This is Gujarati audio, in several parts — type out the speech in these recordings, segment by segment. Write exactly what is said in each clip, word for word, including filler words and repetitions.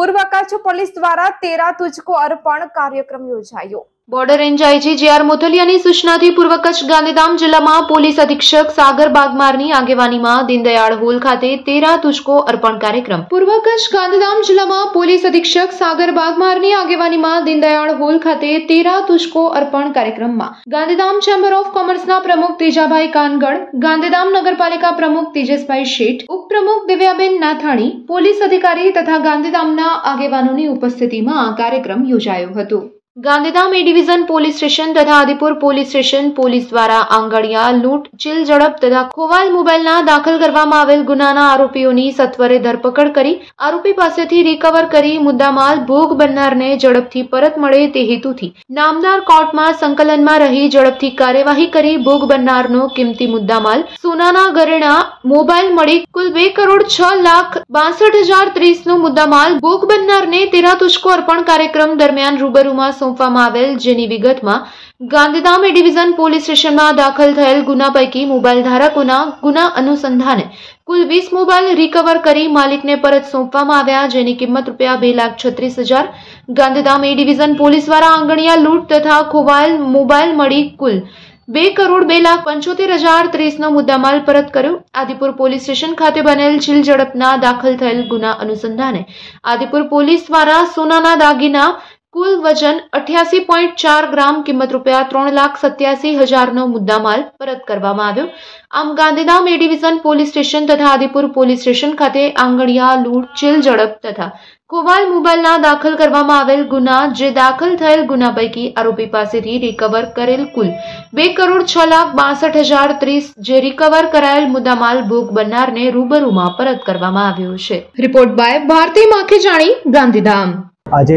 પૂર્વ કચ્છ પોલીસ દ્વારા તેરા તુજકો અર્પણ કાર્યક્રમ યોજાયો। Border range IG J R મોથલિયાની સૂચનાથી પૂર્વ કચ્છ ગાંધીધામ જિલ્લામાં પોલીસ અધિક્ષક સાગર બાગમારની આગેવાનીમાં દીનદયાળ હોલ ખાતે તેરા તુજકો અર્પણ કાર્યક્રમ પૂર્વ કચ્છ ગાંધીધામ જિલ્લામાં પોલીસ અધિક્ષક સાગર બાગમારની આગેવાનીમાં દીનદયાળ હોલ ખાતે તેરા તુજકો અર્પણ કાર્યક્રમમાં ગાંધીધામ ચેમ્બર ઓફ કોમર્સના પ્રમુખ તેજાભાઈ કાનગડ, ગાંધીધામ નગરપાલિકા પ્રમુખ તેજસભાઈ શેઠ, ઉપપ્રમુખ દિવ્યાબેન નાથાણી, પોલીસ અધિકારી તથા ગાંધીધામના આગેવાનોની ઉપસ્થિતિમાં આ કાર્યક્રમ યોજાયો હતો। Gandhidham A division police station તથા આદિપુર પોલીસ સ્ટેશન પોલીસ દ્વારા આંગળિયા લૂંટ, ચીલ ઝડપ તથા ખોવાયેલ મોબાઈલના દાખલ કરવામાં આવેલ ગુનાના આરોપીઓની સત્વરે ધરપકડ કરી આરોપી પાસેથી રિકવર કરી મુદ્દામાલ ભોગ બનનારને ઝડપથી પરત મળે તે હેતુથી નામદાર કોર્ટમાં સંકલનમાં રહી ઝડપથી કાર્યવાહી કરી ભોગ બનનારનો કિંમતી મુદ્દામાલ સોનાના ઘરેણા મોબાઈલ મળી કુલ બે કરોડ છ લાખ બાસઠ હજાર ત્રીસ નો મુદ્દામાલ ભોગ બનનારને તેરા તુજકો અર્પણ કાર્યક્રમ દરમિયાન રૂબરૂમાં સોંપવામાં આવેલ, જેની વિગતમાં ગાંધીધામ એ ડિવિઝન પોલીસ સ્ટેશનમાં દાખલ થયેલ ગુના પૈકી મોબાઈલ ધારકોના ગુના અનુસંધાને કુલ વીસ મોબાઈલ રિકવર કરી માલિકને પરત સોંપવામાં આવ્યા, જેની કિંમત રૂપિયા બે લાખ છત્રીસ હજાર। ગાંધીધામ એ ડિવિઝન પોલીસ દ્વારા આંગણિયા લૂંટ તથા ખોવાયેલ મોબાઈલ મળી કુલ બે કરોડ બે લાખ પંચોતેર હજાર ત્રીસ નો મુદ્દામાલ પરત કર્યો। આદિપુર પોલીસ સ્ટેશન ખાતે બનેલ ચીલ ઝડપના દાખલ થયેલ ગુના અનુસંધાને આદિપુર પોલીસ દ્વારા સોનાના દાગીના કુલ વજન અઠ્યાસી પોઈન્ટ ચાર ગ્રામ કિંમત રૂપિયા ત્રણ લાખ સત્યાસી હજાર નો મુદ્દામાલ પરત કરવામાં આવ્યો। આમ Gandhidham A division police station તથા આદિપુર પોલીસ સ્ટેશન ખાતે આંગળિયા લૂંટ, ચીલ ઝડપ તથા ખોવાયેલ મોબાઈલના દાખલ કરવામાં આવેલ ગુના જે દાખલ થયેલ ગુના પૈકી આરોપી પાસેથી રિકવર કરેલ કુલ બે કરોડ છ લાખ બાસઠ હજાર ત્રીસ જે રિકવર કરાયેલ મુદ્દામાલ ભોગ બનનારને રૂબરૂમાં પરત કરવામાં આવ્યો છે। Report by Bharti Makhijani, Gandhidham. આજે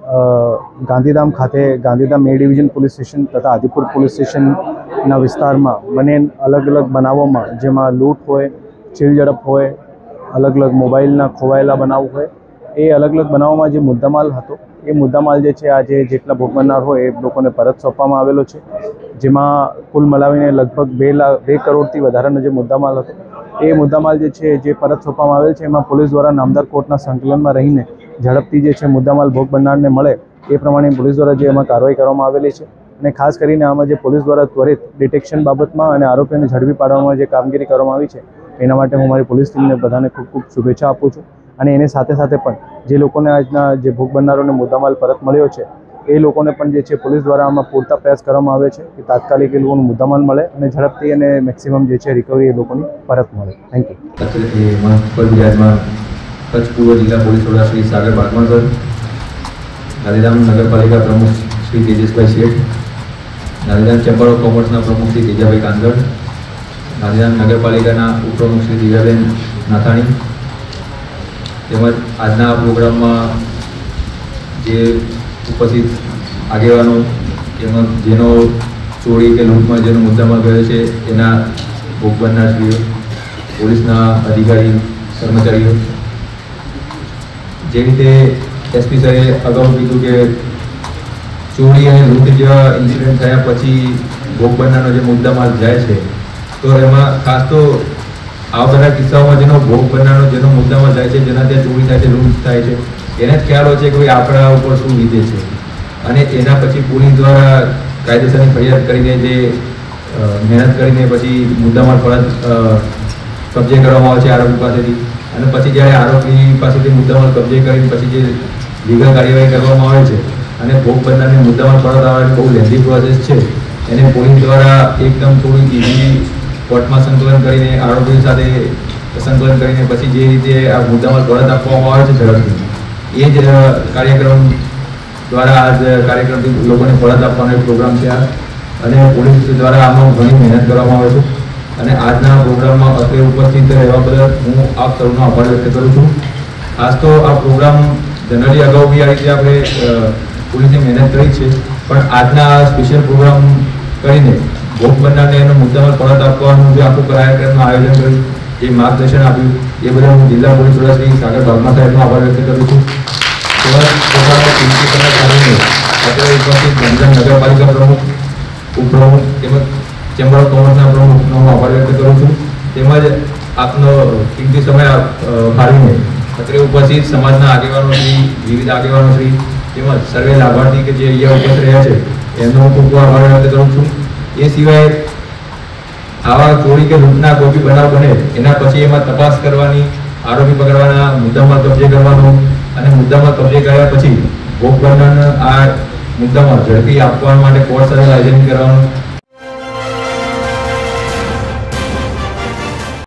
ગાંધીધામ ખાતે Gandhidham A division police station તથા આદિપુર પોલીસ સ્ટેશનના વિસ્તારમાં બનેલ અલગ અલગ બનાવોમાં જેમાં લૂંટ હોય, ચીલ ઝડપ હોય, અલગ અલગ મોબાઈલના ખોવાયેલા બનાવ હોય, એ અલગ અલગ બનાવોમાં જે મુદ્દામાલ હતો એ મુદ્દામાલ જે છે આજે જેટલા ભોગ બનનાર હોય એ લોકોને પરત સોંપવામાં આવેલો છે, જેમાં કુલ મલાવીને લગભગ બે લાખ બે કરોડથી વધારાનો જે મુદ્દામાલ હતો એ મુદ્દામાલ જે છે જે પરત સોંપવામાં આવેલ છે એમાં પોલીસ દ્વારા નામદાર કોર્ટના સંકલનમાં રહીને ઝડપથી જે છે મુદ્દામાલ ભોગ બનનારને મળે એ પ્રમાણે પોલીસ દ્વારા જે એમાં કાર્યવાહી કરવામાં આવેલી છે। અને ખાસ કરીને આમાં જે પોલીસ દ્વારા ત્વરિત ડિટેક્શન બાબતમાં અને આરોપીઓને ઝડપી પાડવામાં જે કામગીરી કરવામાં આવી છે એના માટે હું મારી પોલીસ ટીમને બધાને ખૂબ ખૂબ શુભેચ્છા આપું છું। અને એની સાથે સાથે પણ જે લોકોને આજના જે ભોગ બનનારોને મુદ્દામાલ પરત મળ્યો છે એ લોકોને પણ જે છે પોલીસ દ્વારા આમાં પૂરતા પ્રયાસ કરવામાં આવે છે કે તાત્કાલિક એ લોકોને મુદ્દામાલ મળે અને ઝડપથી અને મેક્સિમમ જે છે રિકવરી એ લોકોની પરત મળે। Thank you. कच्छ पूर्व जिला पुलिस वड़ा श्री सागर बागमा सर, गांधीधाम नगरपालिका प्रमुख Shri तेजसभाई Sheth, Gandhidham chamber of commerce प्रमुख श्री तेजाभाई कानगड, गांधीधाम नगरपालिका उपप्रमुख श्री दिव्याबेन नाथाणी તેમજ આજના પ્રોગ્રામ में जे उपस्थित આગેવાનો એમાં જેનો ચોરી કે લૂંટમાં જેનો મુદ્દામાં ગયો છે એના ભોગ બનનારશ્રીઓ, પોલીસના અધિકારી કર્મચારીઓ, જે રીતે એસપી સરે અગાઉ કીધું કે ચોરી અને લૂંટ જેવા ઇન્સિડન્ટ થયા પછી ભોગ બનનારનો જે મુદ્દામાલ જાય છે તો એમાં ખાસ તો આ બધા કિસ્સાઓમાં જેનો ભોગ બનનારનો જેનો મુદ્દામાલ જાય છે, જેના ત્યાં ચોરી થાય છે, લૂંટ થાય છે, એને જ ખ્યાલ હોય છે કે આપણા ઉપર શું વીતે છે અને એના પછી પોલીસ દ્વારા કાયદેસરની ફરિયાદ કરીને જે મહેનત કરીને પછી મુદ્દામાલ પરત કબજે કરવામાં આવે છે આરોપી પાસેથી અને પછી જ્યારે આરોપી પાસેથી મુદ્દામાલ કબજે કરીને પછી જે લીગલ કાર્યવાહી કરવામાં આવે છે અને ભોગ બનનારને મુદ્દામાલ પરત આવવાની બહુ લેન્ધી પ્રોસેસ છે એને પોલીસ દ્વારા એકદમ થોડું ઇઝી કોર્ટમાં સંકલન કરીને આરોપી સાથે સંકલન કરીને પછી જે રીતે આ મુદ્દામાલ પરત આપવામાં આવે છે ઝડપથી એ જ કાર્યક્રમ દ્વારા આ કાર્યક્રમથી લોકોને પરત આપવાનો એક પ્રોગ્રામ છે અને પોલીસ દ્વારા આમાં ઘણી મહેનત કરવામાં આવે છે અને આજના પ્રોગ્રામમાં અત્રે ઉપસ્થિત રહેવા બદલ હું આપ સૌનો આભાર વ્યક્ત કરું છું। ખાસ તો આ પ્રોગ્રામ જનરલી અગાઉ બી આ રીતે આપણે પોલીસે મહેનત કરી છે, પણ આજના સ્પેશિયલ પ્રોગ્રામ કરીને ભોગ બનનારને એનો મુદ્દામાલ પરત આપવાનું જે આખું કાર્યક્રમનું આયોજન કર્યું, જે માર્ગદર્શન આપ્યું એ બદલ હું જિલ્લા પોલીસ વડા શ્રી સાગર બાગમા સાહેબનો આભાર વ્યક્ત કરું છું। અત્યારે ઉપસ્થિત ગાંધીધામ નગરપાલિકા પ્રમુખ, ઉપપ્રમુખ તેમજ ચેમ્બર ઓફ કોમર્સના પ્રમુખનો આભાર વ્યક્ત કરું છું। તેમજ આપનો કિંમતી સમય ફાળવીને અત્રે ઉપસ્થિત સમાજના આગેવાનો શ્રી, વિવિધ આગેવાનો શ્રી તેમજ સર્વે લાભાર્થી કે જે અહીંયા ઉપસ્થિત રહ્યા છે એમનો હું ખૂબ આભાર વ્યક્ત કરું છું. એ સિવાય આવા ચોરી કે લૂંટના કોઈ બી બનાવ બને એના પછી એમાં તપાસ કરવાની, આરોપી પકડવાના, મુદ્દામાલ કબજે કરવાનો અને મુદ્દામાલ કબજે કર્યા પછી ભોગ બનનારને આ મુદ્દામાલ ઝડપી આપવા માટે કોર્ટ સાથે લાયસન્સ કરવાનું